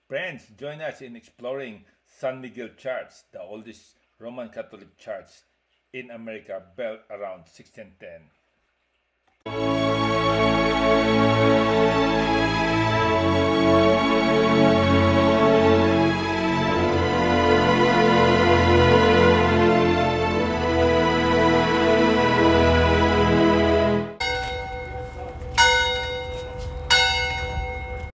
Friends, join us in exploring San Miguel Church, the oldest Roman Catholic church in America, built around 1610.